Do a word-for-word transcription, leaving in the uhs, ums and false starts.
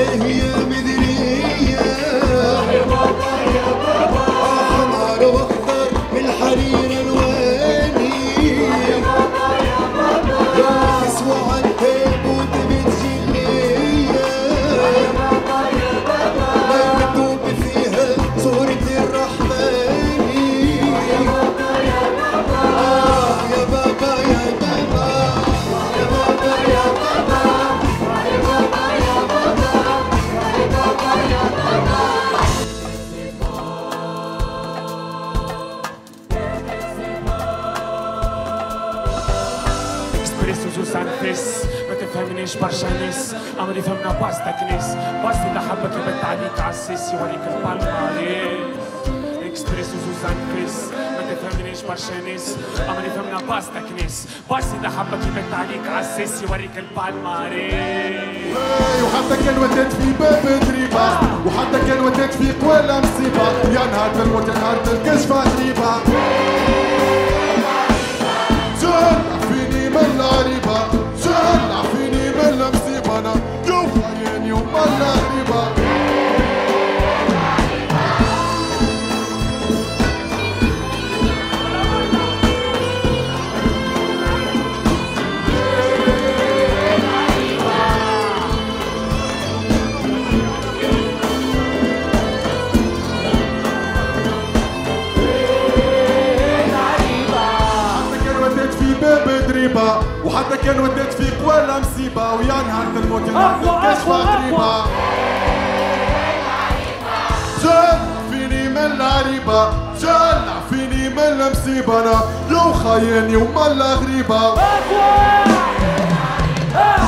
يا مدرية يا بابا يا بابا أحمر واخضر من الحرير الواني يا بابا يا بابا تسوى عنكبوت بتجلية يا بابا يا بابا مكتوب فيها صورة الرحمن يا بابا يا بابا يا بابا يا بابا يا بابا يا بابا يا بابا يا بابا يا بابا يا بابا اكسبريسو زوزان فيس ما تفهمنيش برشا ناس عمري فهمنا باستك ناس باستي اللي حبك يبت عليك عالسيس يوريك البالماريس اكسبريسو زوزان فيس ما تفهمنيش برشا ناس عمري فهمنا باستك ناس باستي اللي حبك يبت عليك عالسيس يوريك البالماريس وحتى كان وديت في باب دريبة وحتى كان وديت في قوالة مصيبة يا نهار الموت يا نهار الكشفة غريبة جهل فيني من العريبة جهل فيني من المصيبة أنا يوم خاين يوم الغريبة وحتى كان وديت في قوالة مصيبة ويا نهار الموت يا نهار الكشفة غريبة جل فيني من العريبة جل فيني من المصيبة أنا يوم خاين يوم الغريبة